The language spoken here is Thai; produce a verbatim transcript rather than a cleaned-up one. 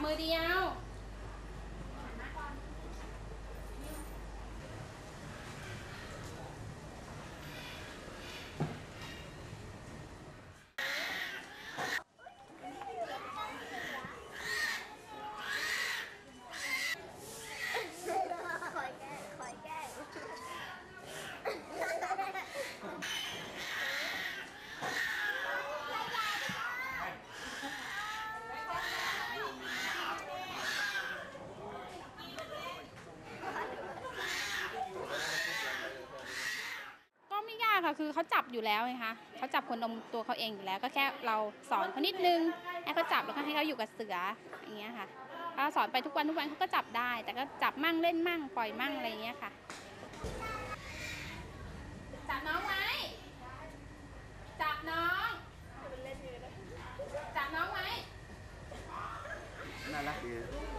มือเดียวก็ไม่ยากค่ะคือเขาจับอยู่แล้วไงคะเขาจับคนนมตัวเขาเองอยู่แล้วก็แค่เราสอนเขานิดนึงให้เขาจับแล้วก็ให้เขาอยู่กับเสืออย่างเงี้ยค่ะถ้าสอนไปทุกวันทุกวันเขาก็จับได้แต่ก็จับมั่งเล่นมั่งปล่อยมั่งอะไรอย่างเงี้ยค่ะจับน้องไว้จับน้องจับน้องไว้น่ารักดี